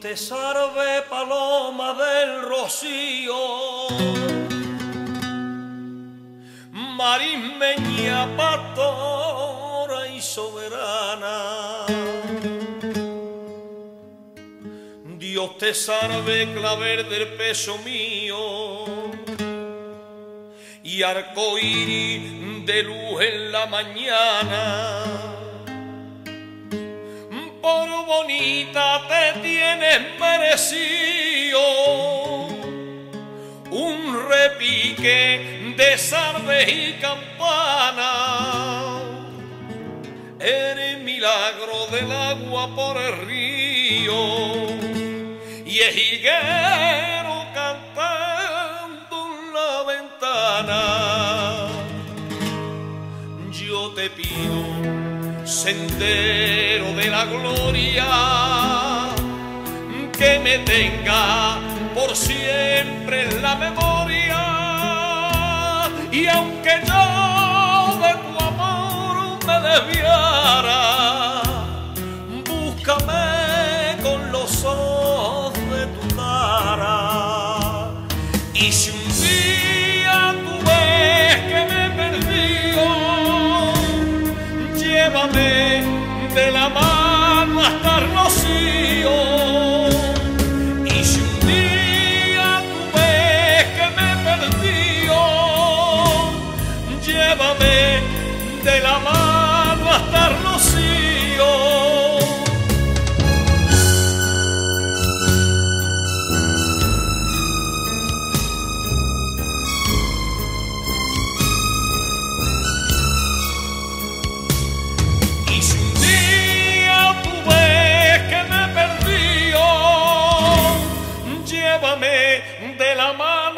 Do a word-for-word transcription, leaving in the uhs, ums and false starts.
te salve, paloma del rocío, marismeña, pastora y soberana. Dios te salve, clavel del peso mío, y arcoíris de luz en la mañana. Por bonita te tienes merecido un repique de salve y campana. Eres milagro del agua por el río y el higuero cantando en la ventana. Yo te pido, sendero de la gloria, que me tenga por siempre en la memoria, y aunque yo de tu amor me desviara, búscame con los ojos de tu cara. Y si un día tú ves que me he perdido, llévame de la mano hasta el rocío. Y si un día tú ves que me he perdido, llévame de la mano hasta el rocío. Y si un día tú ves que me he perdido, llévame de la mano